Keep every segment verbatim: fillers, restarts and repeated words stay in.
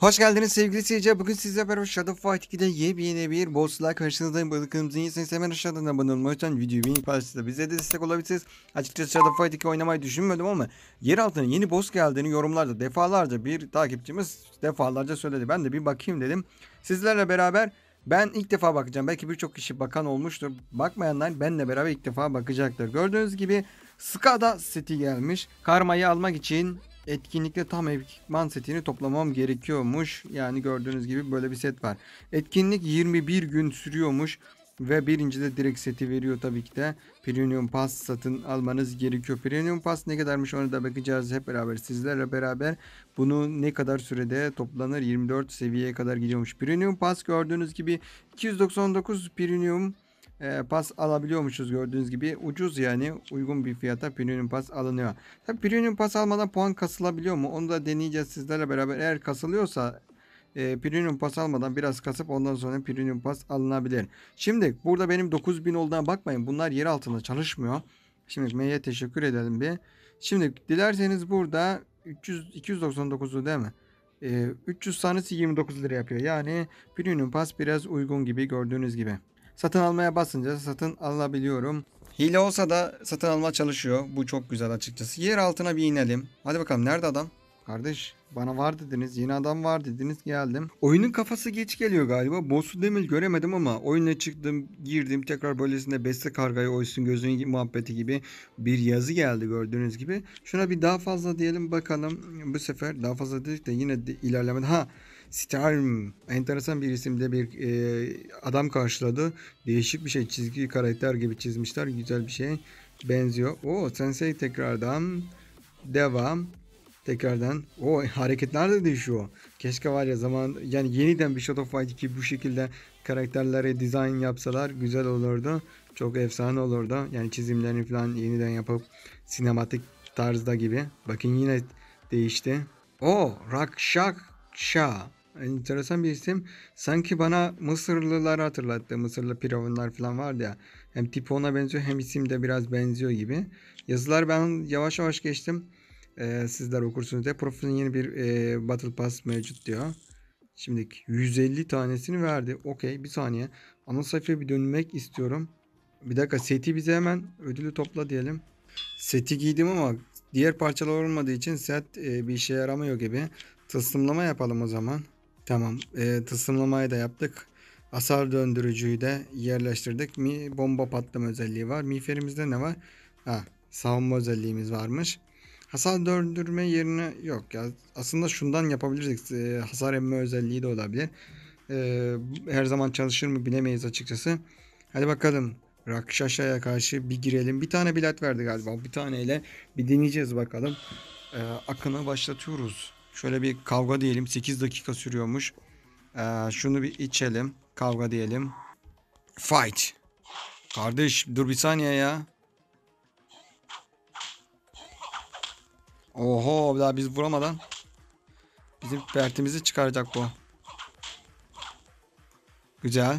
Hoş geldiniz sevgili seyirciler. Bugün sizle beraber Shadow Fight ikide yepyeni bir boss'la karşınızdayım. Balıklarımızın iyisiniz. Hemen aşağıdan abone olmayı lütfen. Videoyu beğenip paylaşırsanız bize de destek olabilirsiniz. Açıkçası Shadow Fight iki oynamayı düşünmüyordum ama yer altına yeni boss geldiğini yorumlarda defalarca bir takipçimiz defalarca söyledi. Ben de bir bakayım dedim. Sizlerle beraber ben ilk defa bakacağım. Belki birçok kişi bakan olmuştur. Bakmayanlar benimle beraber ilk defa bakacaktır. Gördüğünüz gibi Skada seti gelmiş. Karmayı almak için etkinlikte tam ekipman setini toplamam gerekiyormuş. Yani gördüğünüz gibi böyle bir set var. Etkinlik yirmi bir gün sürüyormuş. Ve birinci de direkt seti veriyor tabii ki de. Premium Pass satın almanız gerekiyor. Premium Pass ne kadarmış onu da bakacağız hep beraber sizlerle beraber. Bunu ne kadar sürede toplanır? yirmi dört seviyeye kadar gidiyormuş. Premium Pass gördüğünüz gibi iki yüz doksan dokuz Premium e, Pass alabiliyormuşuz gördüğünüz gibi. Ucuz yani uygun bir fiyata Premium Pass alınıyor. Tabii Premium Pass almadan puan kasılabiliyor mu? Onu da deneyeceğiz sizlerle beraber. Eğer kasılıyorsa e, Premium Pass almadan biraz kasıp ondan sonra Premium Pass alınabilir. Şimdi burada benim dokuz bin olduğuna bakmayın. Bunlar yer altında çalışmıyor. Şimdi M'ye teşekkür edelim bir. Şimdi dilerseniz burada üç yüz iki yüz doksan dokuzu değil mi? E, üç yüz tanesi yirmi dokuz lira yapıyor. Yani Premium Pass biraz uygun gibi gördüğünüz gibi. Satın almaya basınca satın alabiliyorum. Hile olsa da satın alma çalışıyor. Bu çok güzel açıkçası. Yer altına bir inelim. Hadi bakalım nerede adam? Kardeş bana var dediniz. Yeni adam var dediniz geldim. Oyunun kafası geç geliyor galiba. Boss'u demir göremedim ama oyuna çıktım girdim. Tekrar böylesine beste kargayı oysun gözün muhabbeti gibi bir yazı geldi gördüğünüz gibi. Şuna bir daha fazla diyelim bakalım. Bu sefer daha fazla dedik de yine de ilerlemedi. Ha Storm. Enteresan bir isimde bir e, adam karşıladı. Değişik bir şey. Çizgi karakter gibi çizmişler. Güzel bir şey. Benziyor. O Sensei tekrardan. Devam. Tekrardan. O hareketler de değişiyor. Keşke var ya zaman yani yeniden bir Shadow Fight iki bu şekilde karakterlere dizayn yapsalar güzel olurdu. Çok efsane olurdu. Yani çizimlerini falan yeniden yapıp sinematik tarzda gibi. Bakın yine değişti. O Rakşakşa. Enteresan bir isim. Sanki bana Mısırlıları hatırlattı. Mısırlı firavunlar falan vardı ya. Hem tipi ona benziyor hem isim de biraz benziyor gibi. Yazılar ben yavaş yavaş geçtim. Ee, sizler okursunuz diye. Profilin yeni bir e, Battle Pass mevcut diyor. Şimdi yüz elli tanesini verdi. Okey bir saniye. Ana sayfaya bir dönmek istiyorum. Bir dakika seti bize hemen ödülü topla diyelim. Seti giydim ama diğer parçalar olmadığı için set e, bir işe yaramıyor gibi. Tılsımlama yapalım o zaman. Tamam. E, tılsımlamayı da yaptık. Hasar döndürücüyü de yerleştirdik. Mi bomba patlama özelliği var. Miğferimizde ne var? Ha, savunma özelliğimiz varmış. Hasar döndürme yerine yok ya. Aslında şundan yapabiliriz. E, hasar emme özelliği de olabilir. E, her zaman çalışır mı bilemeyiz açıkçası. Hadi bakalım. Rakşaşa'ya karşı bir girelim. Bir tane bilet verdi galiba. Bir taneyle bir deneyeceğiz bakalım. Ee, akını başlatıyoruz. Şöyle bir kavga diyelim. sekiz dakika sürüyormuş. Ee, şunu bir içelim. Kavga diyelim. Fight. Kardeş dur bir saniye ya. Oho daha biz vuramadan bizim pertimizi çıkaracak bu. Güzel.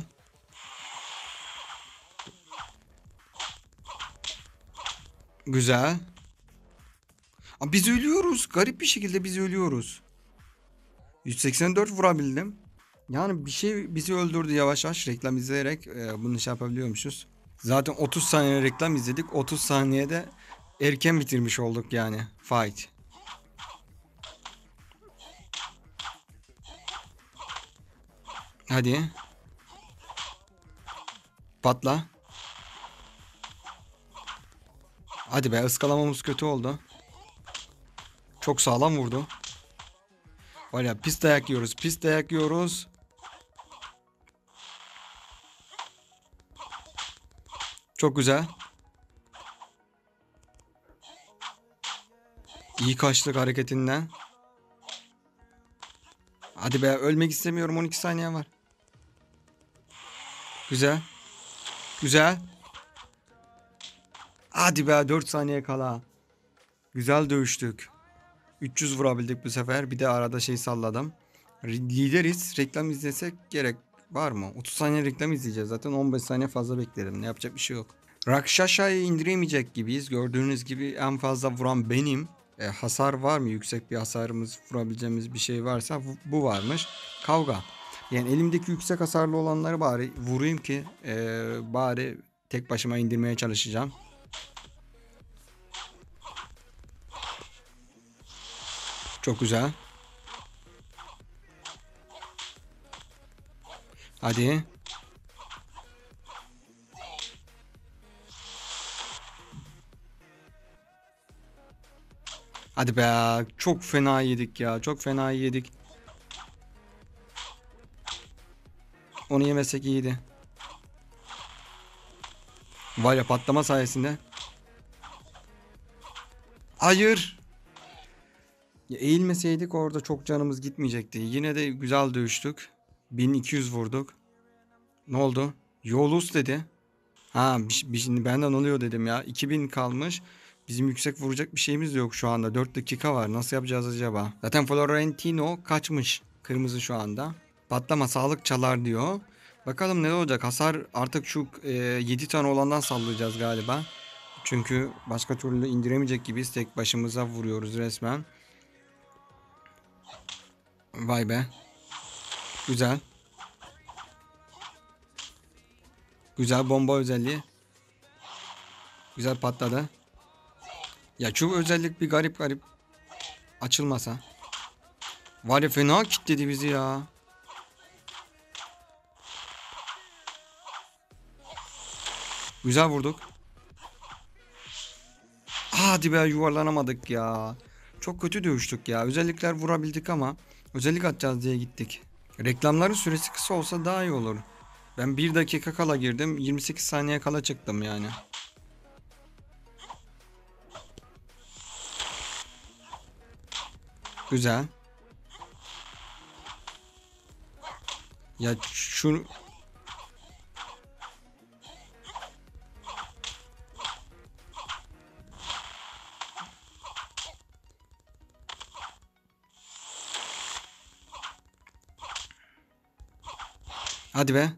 Güzel. Aa, biz ölüyoruz. Garip bir şekilde biz ölüyoruz. yüz seksen dört vurabildim. Yani bir şey bizi öldürdü yavaş yavaş reklam izleyerek e, bunu şey yapabiliyormuşuz. Zaten otuz saniye reklam izledik. otuz saniyede erken bitirmiş olduk yani. Fight. Hadi. Patla. Hadi be ıskalamamız kötü oldu. Çok sağlam vurdu. Var ya pis dayak yiyoruz. Pis dayak yiyoruz. Çok güzel. İyi kaçtık hareketinden. Hadi be ölmek istemiyorum. on iki saniye var. Güzel. Güzel. Hadi be dört saniye kala. Güzel dövüştük. üç yüz vurabildik bu sefer. Bir de arada şey salladım. Lideriz. Reklam izlesek gerek var mı? otuz saniye reklam izleyeceğiz. Zaten on beş saniye fazla beklerim. Ne yapacak bir şey yok. Rakşaşa'yı indiremeyecek gibiyiz. Gördüğünüz gibi en fazla vuran benim. E, hasar var mı? Yüksek bir hasarımız vurabileceğimiz bir şey varsa bu, bu varmış. Kavga. Yani elimdeki yüksek hasarlı olanları bari vurayım ki e, bari tek başıma indirmeye çalışacağım. Çok güzel. Hadi. Hadi be. Çok fena yedik ya. Çok fena yedik. Onu yemesek iyiydi. Var ya, patlama sayesinde. Hayır. Ya eğilmeseydik orada çok canımız gitmeyecekti. Yine de güzel dövüştük. bin iki yüz vurduk. Ne oldu? Yolus dedi. Ha bir, bir, şimdi benden oluyor dedim ya. iki bin kalmış. Bizim yüksek vuracak bir şeyimiz de yok şu anda. dört dakika var. Nasıl yapacağız acaba? Zaten Florentino kaçmış. Kırmızı şu anda. Patlama sağlık çalar diyor. Bakalım ne olacak? Hasar artık şu e, yedi tane olandan sallayacağız galiba. Çünkü başka türlü indiremeyecek gibiyiz. Tek başımıza vuruyoruz resmen. Vay be. Güzel. Güzel bomba özelliği. Güzel patladı. Ya şu özellik bir garip garip açılmasa. Var ya, fena kilitledi bizi ya. Güzel vurduk. Hadi be, yuvarlanamadık ya. Çok kötü dövüştük ya. Özellikler vurabildik ama özellik atacağız diye gittik. Reklamların süresi kısa olsa daha iyi olur. Ben bir dakika kala girdim. yirmi sekiz saniye kala çıktım yani. Güzel. Ya şu... Hadi be.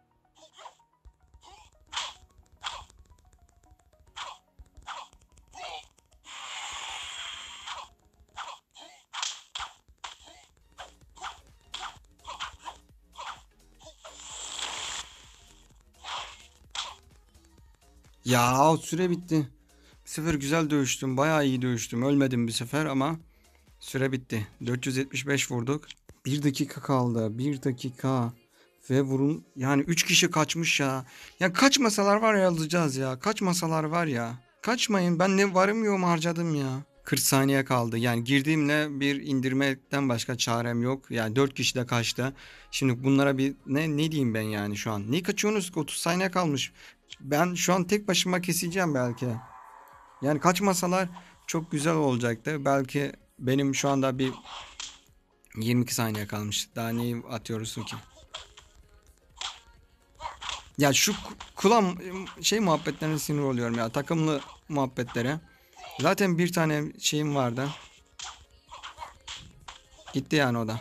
Ya süre bitti. Bir sefer güzel dövüştüm. Bayağı iyi dövüştüm. Ölmedim bir sefer ama süre bitti. dört yüz yetmiş beş vurduk. Bir dakika kaldı. Bir dakika. Ve vurun. Yani üç kişi kaçmış ya. Ya kaçmasalar var ya, alacağız ya. Kaçmasalar var ya. Kaçmayın. Ben ne varım yoğum harcadım ya. kırk saniye kaldı. Yani girdiğimle bir indirmekten başka çarem yok. Yani dört kişi de kaçtı. Şimdi bunlara bir ne ne diyeyim ben yani şu an. Niye kaçıyorsunuz? otuz saniye kalmış. Ben şu an tek başıma keseceğim belki. Yani kaçmasalar çok güzel olacaktı. Belki benim şu anda bir yirmi iki saniye kalmış. Daha neyi atıyorsun ki? Ya şu klan şey muhabbetlerine sinir oluyorum ya. Takımlı muhabbetlere. Zaten bir tane şeyim vardı. Gitti yani o da.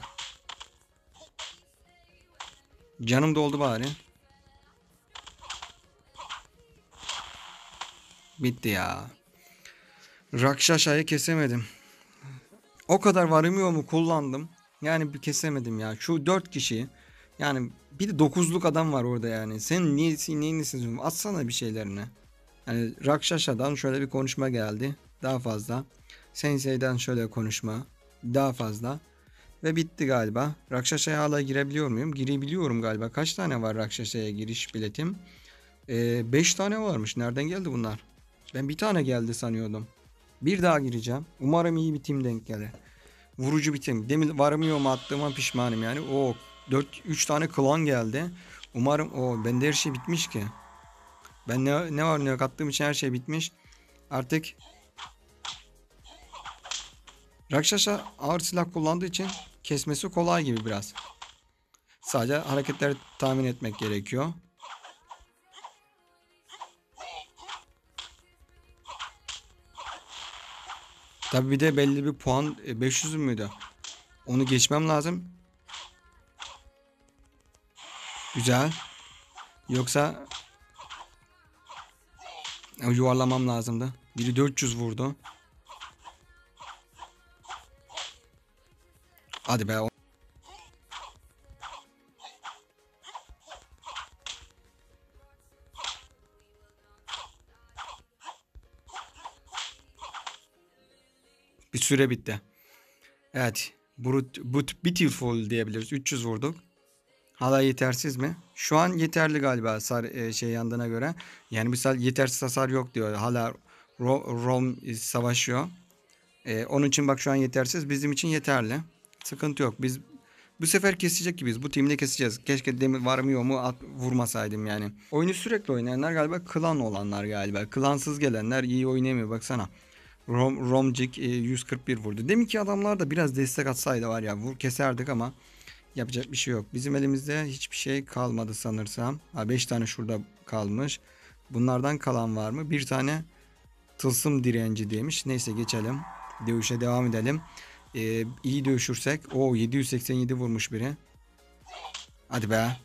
Canım doldu bari. Bitti ya. Rakşaşa'yı kesemedim. O kadar varımıyor mu kullandım. Yani bir kesemedim ya. Şu dört kişi. Yani bir de dokuzluk adam var orada yani. Sen niyesi neyinisin? Atsana bir şeylerini. Yani Rakşaşa'dan şöyle bir konuşma geldi. Daha fazla. Sensei'den şöyle konuşma. Daha fazla. Ve bitti galiba. Rakşaşa'ya hala girebiliyor muyum? Girebiliyorum galiba. Kaç tane var Rakşaşa'ya giriş biletim? beş tane varmış. Nereden geldi bunlar? Ben bir tane geldi sanıyordum. Bir daha gireceğim. Umarım iyi bir tim denk gelir. Vurucu bir tim. Demin varmıyor mu attığıma pişmanım yani. O dört üç tane klan geldi. Umarım o bende her şey bitmiş ki. Ben ne, ne var ne yok attığım için her şey bitmiş. Artık Rakşaşa ağır silah kullandığı için kesmesi kolay gibi biraz. Sadece hareketleri tahmin etmek gerekiyor. Tabi bir de belli bir puan, beş yüz müydü? Onu geçmem lazım. Güzel. Yoksa yuvarlamam lazımdı. Biri dört yüz vurdu. Hadi be. Bir süre bitti. Evet. Brut, but, beautiful diyebiliriz. üç yüz vurduk. Hala yetersiz mi? Şu an yeterli galiba sar, e, şey yandığına göre. Yani misal yetersiz hasar yok diyor. Hala Ro, Rom savaşıyor. E, onun için bak şu an yetersiz. Bizim için yeterli. Sıkıntı yok. Biz bu sefer kesecek gibiyiz. Bu timde keseceğiz. Keşke demir var mı yok mu at, vurmasaydım yani. Oyunu sürekli oynayanlar galiba klan olanlar galiba. Klansız gelenler iyi oynayamıyor baksana. Rom, Romcik e, yüz kırk bir vurdu. Demin ki adamlar da biraz destek atsaydı var ya vur keserdik ama yapacak bir şey yok. Bizim elimizde hiçbir şey kalmadı sanırsam. Ha beş tane şurada kalmış. Bunlardan kalan var mı? Bir tane tılsım direnci demiş. Neyse geçelim. Dövüşe devam edelim. Ee, iyi dövüşürsek. O yedi yüz seksen yedi vurmuş biri. Hadi be.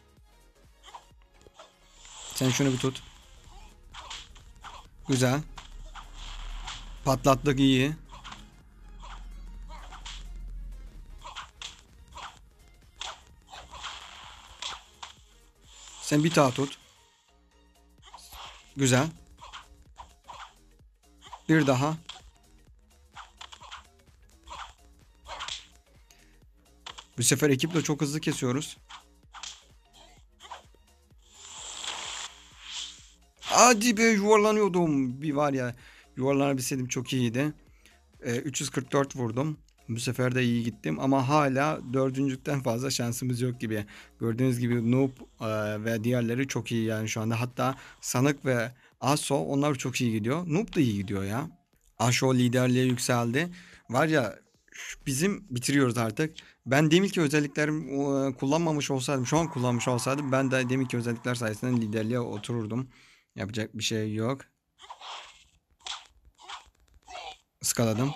Sen şunu bir tut. Güzel. Patlattık iyi. Sen bir daha tut. Güzel. Bir daha. Bu sefer ekiple çok hızlı kesiyoruz. Hadi be yuvarlanıyordum. Bir var ya yuvarlanabilseydim çok iyiydi. Ee, üç yüz kırk dört vurdum. Bu sefer de iyi gittim ama hala dördüncülükten fazla şansımız yok gibi. Gördüğünüz gibi Noob e, ve diğerleri çok iyi yani şu anda. Hatta Sanık ve Aso onlar çok iyi gidiyor. Noob da iyi gidiyor ya. Aso liderliğe yükseldi. Var ya bizim bitiriyoruz artık. Ben deminki özelliklerimi e, kullanmamış olsaydım, şu an kullanmış olsaydım ben de deminki özellikler sayesinde liderliğe otururdum. Yapacak bir şey yok. Iskaladım.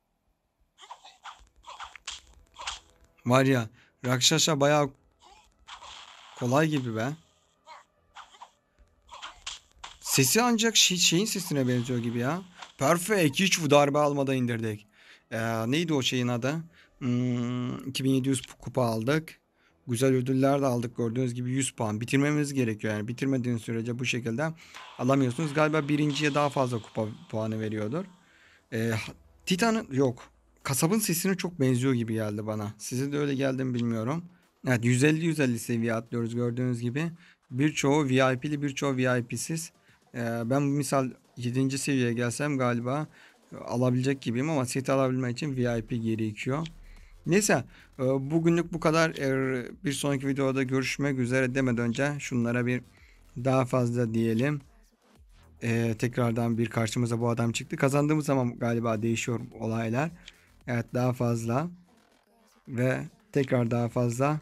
Var ya Rakşaş'a bayağı kolay gibi be. Sesi ancak şey, şeyin sesine benziyor gibi ya. Perfect. Hiç bu darbe almadan indirdik. Ee, neydi o şeyin adı? Hmm, iki bin yedi yüz kupa aldık. Güzel ödüller de aldık gördüğünüz gibi yüz puan. Bitirmemiz gerekiyor yani. Bitirmediğiniz sürece bu şekilde alamıyorsunuz. Galiba birinciye daha fazla kupa puanı veriyordur. Ee, Titan'ın yok. Kasabın sesine çok benziyor gibi geldi bana. Size de öyle geldi mi bilmiyorum. Evet yüz elli yüz elli seviye atlıyoruz gördüğünüz gibi. Birçoğu V I P'li birçoğu V I P'siz. Ee, ben misal yedinci seviyeye gelsem galiba alabilecek gibiyim ama set alabilmek için V I P gerekiyor. Neyse e, bugünlük bu kadar. Eğer bir sonraki videoda görüşmek üzere demeden önce şunlara bir daha fazla diyelim. Ee, tekrardan bir karşımıza bu adam çıktı. Kazandığımız zaman galiba değişiyor olaylar. Evet daha fazla. Ve tekrar daha fazla.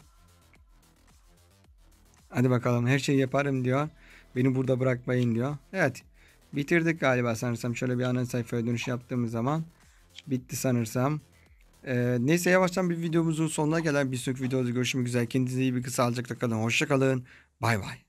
Hadi bakalım her şeyi yaparım diyor. Beni burada bırakmayın diyor. Evet. Bitirdik galiba sanırsam. Şöyle bir ana sayfaya dönüş yaptığımız zaman. Bitti sanırsam. Ee, neyse yavaştan bir videomuzun sonuna gelen bir sonraki videoda görüşmek üzere. Kendinize iyi bir kısa sağlıcakla kalın. Hoşça kalın. Bay bay.